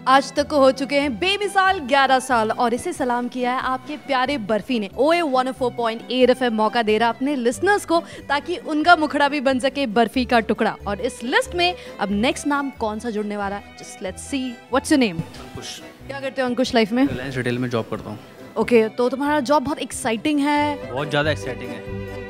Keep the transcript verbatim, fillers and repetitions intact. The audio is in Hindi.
आज तक को हो चुके हैं बेमिसाल ग्यारह साल और इसे सलाम किया है आपके प्यारे बर्फी ने। ओए one O four point eight F M मौका दे रहा अपने लिसनर्स को ताकि उनका मुखड़ा भी बन सके बर्फी का टुकड़ा। और इस लिस्ट में अब नेक्स्ट नाम कौन सा जुड़ने वाला है, just let's see. What's your name? Ankush. क्या करते हो अंकुश लाइफ में? रिलायंस रिटेल में जॉब करता हूँ। ओके okay, तो तुम्हारा जॉब बहुत एक्साइटिंग है? बहुत ज़्यादा एक्साइटिंग है।